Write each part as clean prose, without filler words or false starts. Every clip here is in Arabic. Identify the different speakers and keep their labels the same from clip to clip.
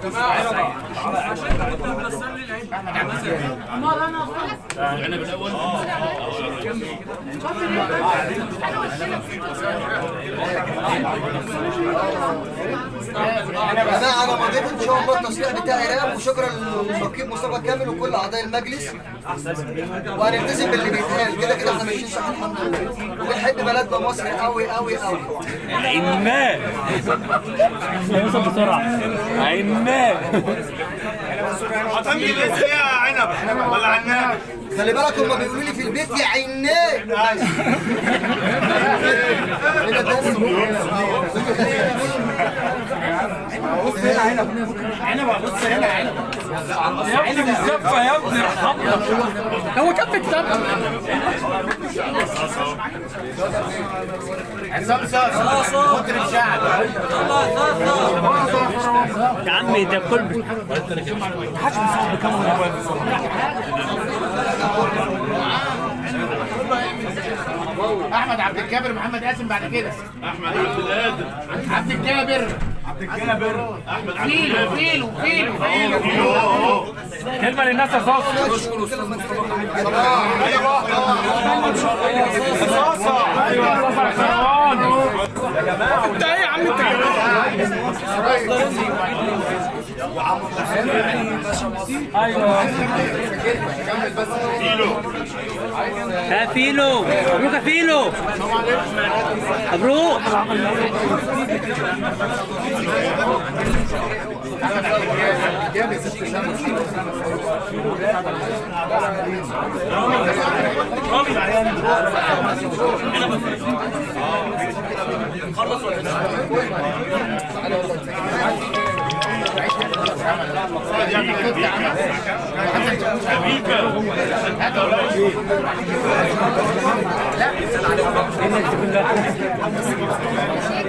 Speaker 1: انا مضيت ان شاء الله التصريح بتاعي راب، وشكرا للنقيب مصطفى كامل وكل اعضاء المجلس، وهنلتزم باللي بيتقال. كده كده احنا ماشيين صح الحمد لله، وبنحب بلدنا مصر قوي قوي قوي.
Speaker 2: عيناه هيوصل بسرعه. عيناه
Speaker 3: هتنجي ازاي يا عنب ولا عناب؟
Speaker 1: خلي بالك هما بيقولوا لي في البيت يا عيناه.
Speaker 2: بص هنا عنب بص هنا عنب يا ابني بالزفه يا ابني ارحمنا. هو كان بيكتب
Speaker 3: عصام صاصا مطرب شعب.
Speaker 2: يا عمي ده كل محدش بيصور بكاميرا.
Speaker 3: احمد عبد الجابر محمد قاسم بعد كده. احمد عبد القادر عبد الجابر احمد عبد الجابر فيلو
Speaker 2: كلمه للناس يا صاصا. ايوه يا جماعه انت ايه يا عم انت ايوه
Speaker 4: ها فيلو مبروك يا فيلو مبروك.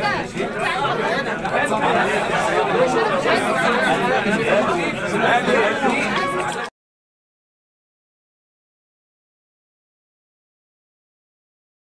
Speaker 2: لا